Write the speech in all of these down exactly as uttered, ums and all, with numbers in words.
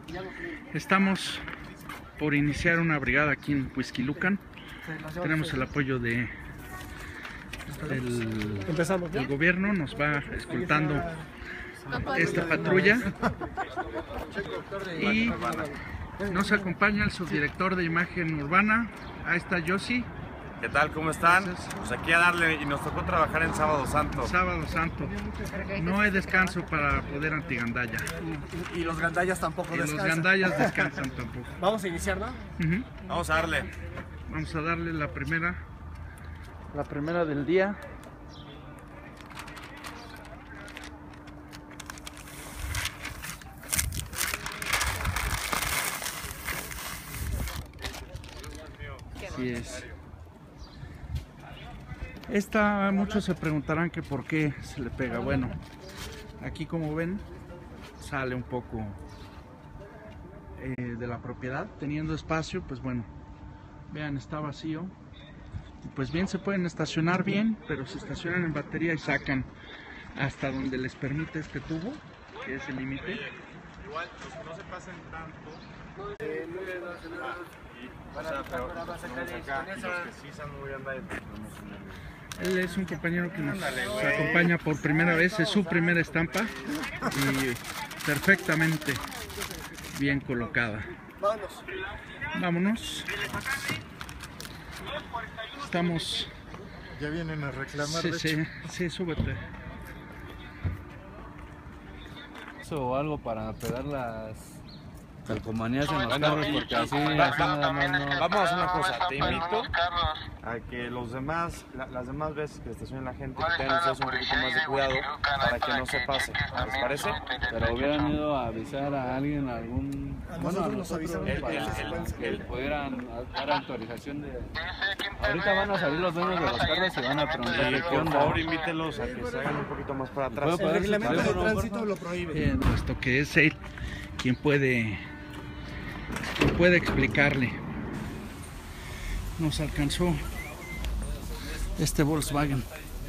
Estamos por iniciar una brigada aquí en Huixquilucan. Tenemos el apoyo de del, del gobierno, nos va escoltando esta patrulla y nos acompaña el subdirector de imagen urbana. Ahí está Yossi. ¿Qué tal? ¿Cómo están? Pues aquí a darle, y nos tocó trabajar en Sábado Santo. Sábado Santo. No hay descanso para poder antigandalla. Y los gandallas tampoco y descansan. los gandallas descansan tampoco. Vamos a iniciar, ¿no? Uh-huh. Vamos a darle. Vamos a darle la primera, la primera del día. Así es. Esta, muchos se preguntarán que por qué se le pega. Bueno, aquí como ven, sale un poco eh, de la propiedad, teniendo espacio, pues bueno, vean, está vacío. Pues bien, se pueden estacionar bien, pero se estacionan en batería y sacan hasta donde les permite este tubo, que es el límite. Igual, pues no se pasen tanto. Eh, no le da, ah, y, o sea, pero los que sí están muy gandallas, él es un compañero que nos acompaña por primera vez, es su primera estampa y perfectamente bien colocada. Vámonos. Vámonos. Estamos... Ya vienen a reclamar. Sí, sí, sí, súbete. O algo para pegar las calcomanías en los bueno, carros, y, porque y, así, va, así va, nada más no... Vamos a hacer una cosa, te invito a que los demás, la, las demás veces que estacionen la gente, que tengan ustedes un poquito más de cuidado para que no se pase, ¿les parece? Pero hubieran ido a avisar a alguien, a algún... A bueno, a nosotros nos avisaron nosotros, para para que que pudieran dar autorización de... Ahorita van a salir los dueños de los carros y van a preguntar Y qué por onda. favor invítelos a que se hagan un poquito más para atrás. ¿Puedo El poder reglamento de teléfono, tránsito lo prohíbe. Eh, puesto que es él quien puede, quien puede explicarle. Nos alcanzó este Volkswagen.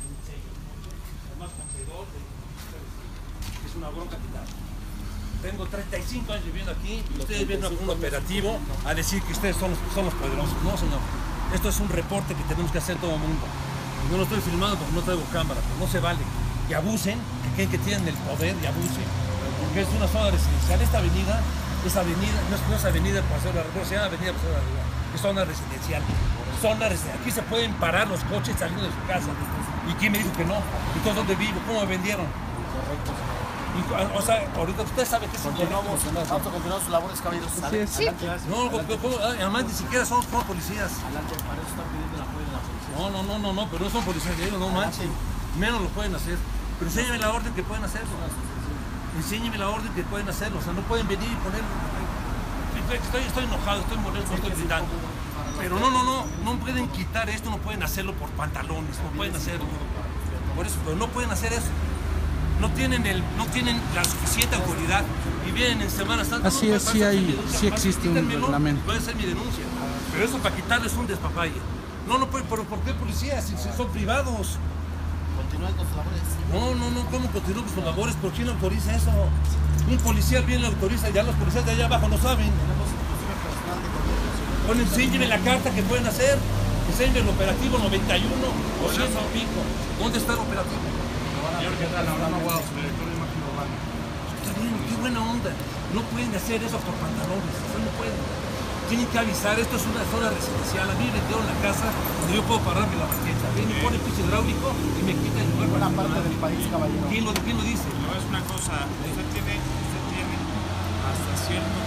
Es una bronca quitada. Tengo treinta y cinco años viviendo aquí y ustedes vienen a un operativo a decir que ustedes son los, son los poderosos. No, señor. Esto es un reporte que tenemos que hacer todo el mundo. Y no lo estoy filmando porque no traigo cámara, pero no se vale. Que abusen, que creen que tienen el poder y abusen. Porque es una zona residencial. Esta avenida, esta avenida, no es, no es avenida Paseo de la Revolución, se llama avenida Paseo de la Revolución. Es zona residencial. Zona residencial. Aquí se pueden parar los coches saliendo de su casa. ¿Y quién me dijo que no? Entonces, ¿dónde vivo? ¿Cómo me vendieron? Y, o sea, ahorita usted sabe que es Continuamos, vamos a continuar sus labores, caballeros. Así es. Adelante. No, ¿cómo, cómo? Además ni siquiera son, son policías. Adelante, para eso están pidiendo el apoyo de la policía. No, no, no, no, no, pero no son policías de ellos, no manchen. Menos lo pueden hacer. Pero enséñeme la orden que pueden hacerlo. Enséñeme la orden que pueden hacerlo. O sea, no pueden venir y poner... Estoy, estoy enojado, estoy molesto, estoy gritando. Pero no, no, no, no pueden quitar esto, no pueden hacerlo por pantalones, no pueden hacerlo. Por eso, pero no pueden hacer eso. No tienen, el, no tienen la suficiente autoridad y vienen en Semana Santa. Así no, es, sí, hay, sí existe un reglamento. Puede ser mi denuncia, pero eso para quitarles un despapalle. No, no, pero ¿por qué policías? Si, si son privados. Continúen con sus labores. No, no, no, ¿cómo continúan con sus labores? ¿Por quién autoriza eso? Un policía bien lo autoriza, ya los policías de allá abajo lo saben. Tenemos inclusive personal de gobierno. Bueno, enséñenme la carta que pueden hacer. Enséñenme el operativo noventa y uno o ciento y pico. ¿Dónde está el operativo? Señor, ¿qué tal? Hablando Guau, director de imagen urbana. Está bien, qué buena onda. No pueden hacer eso por pantalones, eso no pueden. Tienen que avisar, esto es una zona residencial. A mí me vendieron la casa donde yo puedo pararme la banqueta. Ven, me pone piso hidráulico y me quita el lugar. Buena parte del país, caballero. ¿Quién lo, quién lo dice? Le voy a decir una cosa, usted tiene, usted tiene hasta cierto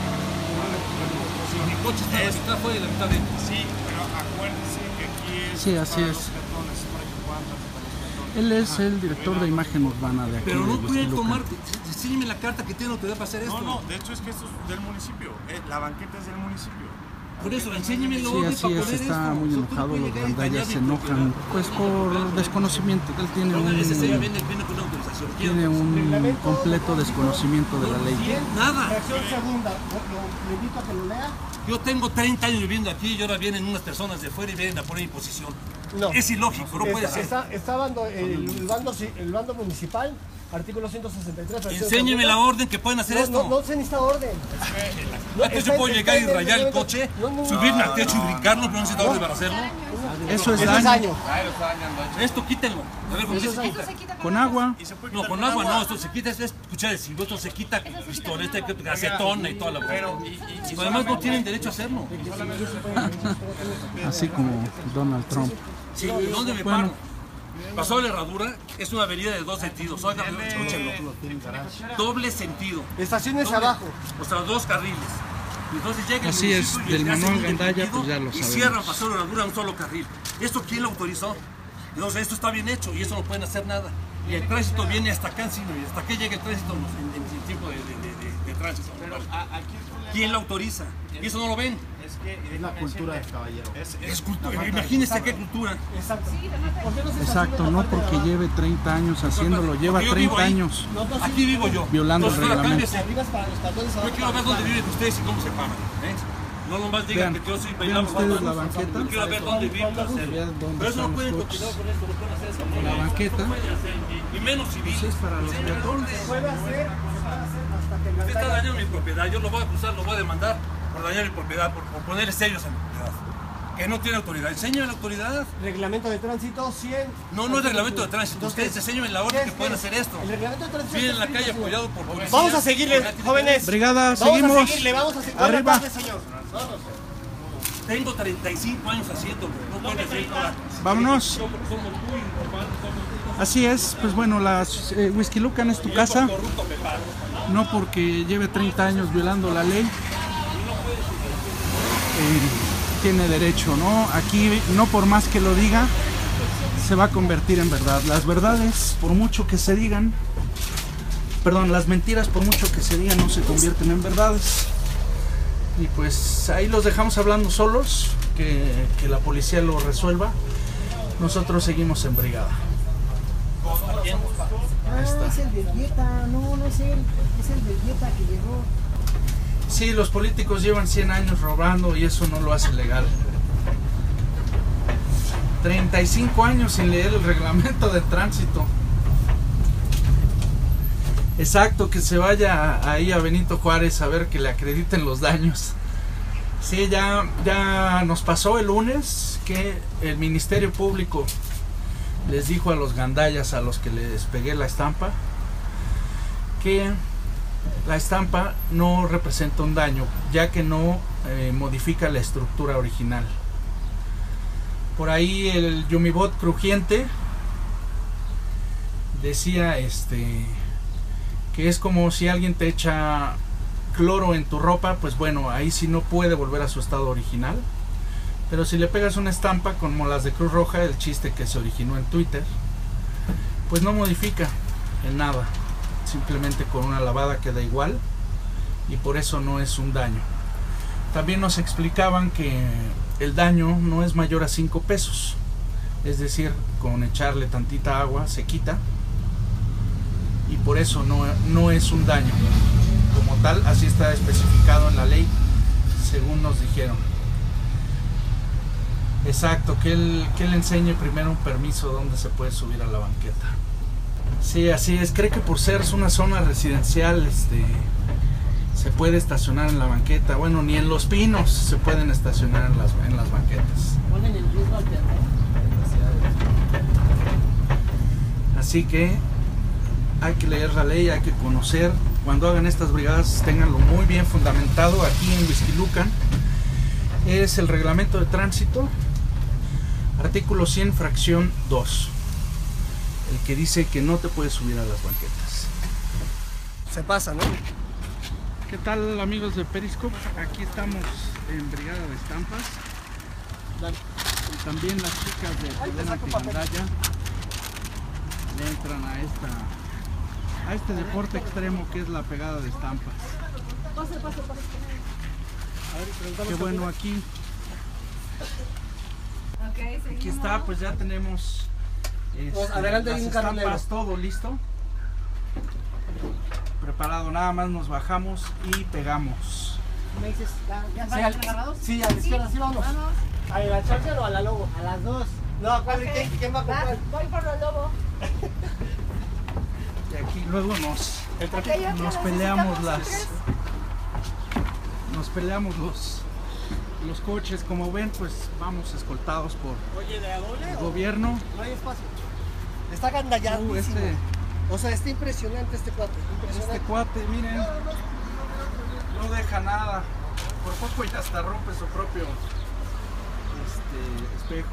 punto. Si mi coche está a la mitad, fue de la mitad de... Sí, pero acuérdense que aquí es Sí, así para es. los peatones, para que puedan transitar los peatones. Él es el director de imagen urbana de aquí. Pero no de pueden Huixquilucan. tomar... Enséñeme la carta que tiene autoridad para hacer esto. No, no, de hecho es que esto es del municipio, eh, la banqueta es del municipio. Por eso, enséñeme lo Sí, orden así para es, poner está esto. muy Tú no enojado, puedes los llegar y gandallas se dañar mi enojan, propiedad. pues por desconocimiento, él tiene Póngale ese sello, un, viene, viene con una autorización. tiene un completo desconocimiento de la ley. Nada. Reacción segunda, lo- le invito a que lo lea. Yo tengo treinta años viviendo aquí y ahora vienen unas personas de fuera y vienen a poner imposición. No. Es ilógico, no puede Está, ser. está, está bando, el, el bando, el bando municipal Artículo ciento sesenta y tres. fracción Enséñeme la segunda. orden que pueden hacer No, esto. no, no se necesita orden. No, Antes está- yo puedo está llegar y en el rayar el reglamento. coche, No, no, no. subirme al techo y brincarlo, pero no necesito orden para hacerlo. Eso es Eso es daño. daño. Esto quítenlo. A ver, ¿con qué se quita? Con agua. No, con agua no, esto se quita, es escuchar el silbo, esto se quita con pistola, este que acetona y toda la broma. Además no tienen derecho a hacerlo. Así como Donald Trump. Sí, ¿dónde me paro? Pasó la herradura, es una avenida de dos sentidos. Oigan, escúchenlo. Doble sentido. Estaciones Doble. abajo. O sea, dos carriles. Y entonces llega el Así es, municipio y del le hace manual un Gandaya, dividido pues ya lo y sabemos. cierran, pasó la herradura a un solo carril. ¿Esto quién lo autorizó? Entonces esto está bien hecho y eso no pueden hacer nada. Y el tránsito viene hasta acá encima y hasta que llega el tránsito en, en, en tiempo de, de, de, de, de tránsito. ¿Quién lo autoriza? Y eso no lo ven. Es la cultura del caballero. Es cultura. Imagínense qué cultura. Exacto. ¿Por qué no se Exacto, estaciona no la parte de porque abajo? lleve treinta años haciéndolo, lleva Porque yo vivo treinta ahí. años Aquí vivo yo. violando el Entonces, ahora reglamento. cámbiese. Arriba es para los tacones Yo abajo. quiero ver dónde viven ustedes y cómo se paran. ¿eh? No nomás digan Vean, que yo soy vean bailando. ustedes la banqueta. Yo quiero ver dónde viven. Vean dónde Pero eso no están pueden los continuar coches. con esto, no pueden hacer eso. La banqueta Y menos civil. pues es para los peatones. Puede hacer, puede hacer hasta que Usted está Gandaya- dañando mi propiedad. Yo lo voy a acusar, lo voy a demandar por dañar mi propiedad, por, por ponerle sellos a mi propiedad. Que no tiene autoridad. Enséñame la autoridad. Reglamento de tránsito cien. No, no es reglamento de tránsito. Ustedes enséñenme la orden que pueden hacer esto. El reglamento de tránsito. Vienen en la está calle escrito, apoyado por policías. Vamos a seguirle, jóvenes. Brigada, Vamos a seguimos. seguirle, vamos a seguirle. Arriba. Buenas tardes, señor. Tengo treinta y cinco años haciéndolo. No pueden hacer nada. Vámonos. Somos muy informados, somos Así es, pues bueno, la eh, Whisky Lucan es tu casa, corruptos, me paro. no porque lleve treinta años violando la ley, eh, tiene derecho, ¿no? Aquí, no por más que lo diga, se va a convertir en verdad. Las verdades, por mucho que se digan, perdón, las mentiras, por mucho que se digan, no se convierten en verdades. Y pues ahí los dejamos hablando solos, que, que la policía lo resuelva. Nosotros seguimos en brigada. Ahí está. es el de dieta, no, no es él, es el de dieta que llegó. Sí, los políticos llevan cien años robando y eso no lo hace legal. treinta y cinco años sin leer el reglamento de tránsito. Exacto, que se vaya ahí a Benito Juárez a ver que le acrediten los daños. Sí, ya, ya nos pasó el lunes que el Ministerio Público les dijo a los gandayas a los que les pegué la estampa que la estampa no representa un daño, ya que no eh, modifica la estructura original. Por ahí el Yumibot crujiente decía este que es como si alguien te echa cloro en tu ropa, pues bueno, ahí sí no puede volver a su estado original. Pero si le pegas una estampa como las de Cruz Roja, el chiste que se originó en Twitter, pues no modifica en nada. Simplemente con una lavada queda igual y por eso no es un daño. También nos explicaban que el daño no es mayor a cinco pesos. Es decir, con echarle tantita agua se quita y por eso no, no es un daño. Como tal, así está especificado en la ley, según nos dijeron. Exacto, que él, que él enseñe primero un permiso donde se puede subir a la banqueta. Sí, así es. Cree que por ser una zona residencial este, se puede estacionar en la banqueta. Bueno, ni en Los Pinos se pueden estacionar en las, en las banquetas. Ponen el riesgo al peatón. Así que hay que leer la ley, hay que conocer. Cuando hagan estas brigadas, tenganlo muy bien fundamentado. Aquí en Whisky Lucan es el reglamento de tránsito, artículo cien, fracción dos, el que dice que no te puedes subir a las banquetas. Se pasa, ¿no? ¿Qué tal, amigos de Periscope? Aquí estamos en Brigada de Estampas. Y también las chicas de Cadena Tigandaya le entran a esta a este deporte extremo que es la pegada de estampas. Qué bueno, aquí aquí está, pues ya tenemos este, adelante, las un carrilero. estampas, todo listo, preparado, nada más nos bajamos y pegamos. Me dices, ¿ya, ya Sí, están al, agarrados? sí, a la izquierda, sí, vamos. ¿A la Charger o a la Lobo? A las dos. No, ¿cuál, Ok. ¿quién, ¿quién va a Va, comprar? voy por los lobos. Y aquí luego nos, nos peleamos las nos peleamos los los coches. Como ven, pues vamos escoltados por Oye, ¿de a doble el o gobierno. no hay espacio? Está gandalladísimo. Uh, este, O sea, está impresionante este cuate. Impresionante. este cuate, miren, no deja nada. Por poco ya hasta rompe su propio este, espejo.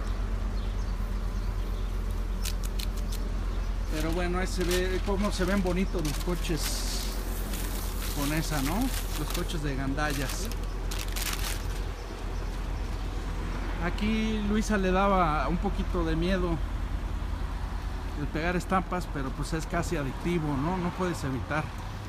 Pero bueno, ahí se ve cómo se ven bonitos los coches con esa, ¿no? Los coches de gandallas. Aquí Luisa le daba un poquito de miedo el pegar estampas, pero pues es casi adictivo, ¿no? No puedes evitar.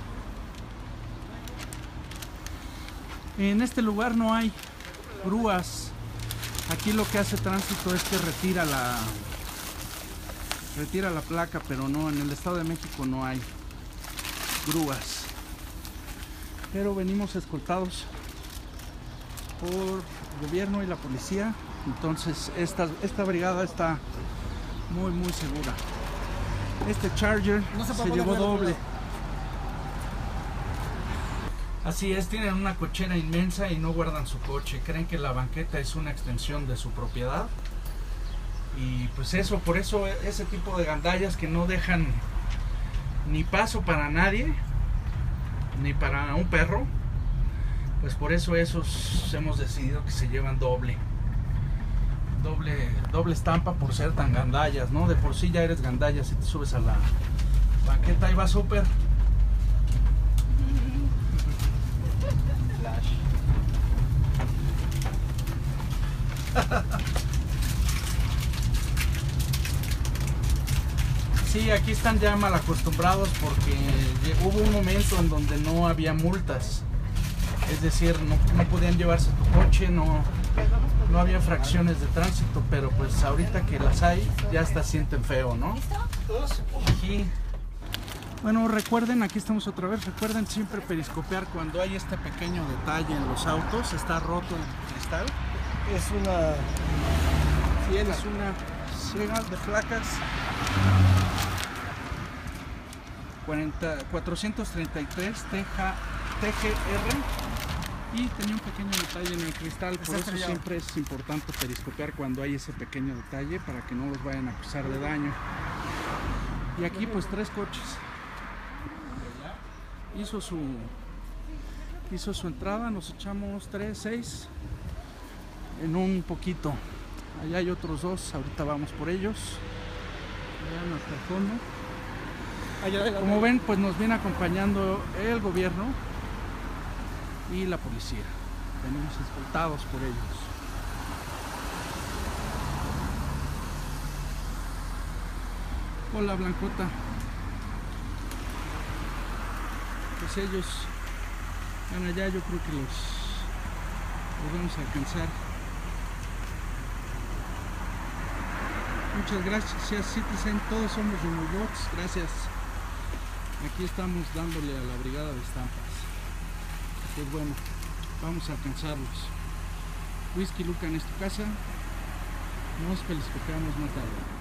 En este lugar no hay grúas. Aquí lo que hace tránsito es que retira la retira la placa, pero no, en el Estado de México no hay grúas. Pero venimos escoltados por el gobierno y la policía. Entonces esta, esta brigada está muy muy segura. Este Charger No se se, puede llevó poner doble. cuidado. Así es, tienen una cochera inmensa y no guardan su coche. Creen que la banqueta es una extensión de su propiedad. Y pues eso, por eso ese tipo de gandallas que no dejan ni paso para nadie, ni para un perro, pues por eso esos hemos decidido que se llevan doble. Doble, doble estampa por ser tan gandallas, ¿no? De por sí ya eres gandalla si te subes a la banqueta. Ahí va súper. Sí, aquí están ya mal acostumbrados porque hubo un momento en donde no había multas. Es decir, no, no podían llevarse tu coche, no, no había fracciones de tránsito, pero pues ahorita que las hay, ya hasta sienten feo, ¿no? Aquí. Bueno, recuerden, aquí estamos otra vez, recuerden siempre periscopear cuando hay este pequeño detalle en los autos. Está roto el cristal. Es una Siena. Es una Siena de placas cuarenta, cuatrocientos treinta y tres T G R y tenía un pequeño detalle en el cristal. Por eso siempre es importante periscopear cuando hay ese pequeño detalle para que no los vayan a acusar de daño. Y aquí pues tres coches. Hizo su hizo su entrada, nos echamos tres, seis en un poquito. Allá hay otros dos, ahorita vamos por ellos. Vean hasta el fondo. Como ven, pues nos viene acompañando el gobierno y la policía. Venimos escoltados por ellos. Hola, Blancota. Pues ellos van allá, yo creo que los, los vamos a alcanzar. Muchas gracias, Citizen, todos somos Robots, gracias. Aquí estamos dándole a la brigada de estampas. Pues bueno, vamos a alcanzarlos. Whisky Luca en esta casa, nos peliscopeamos más tarde.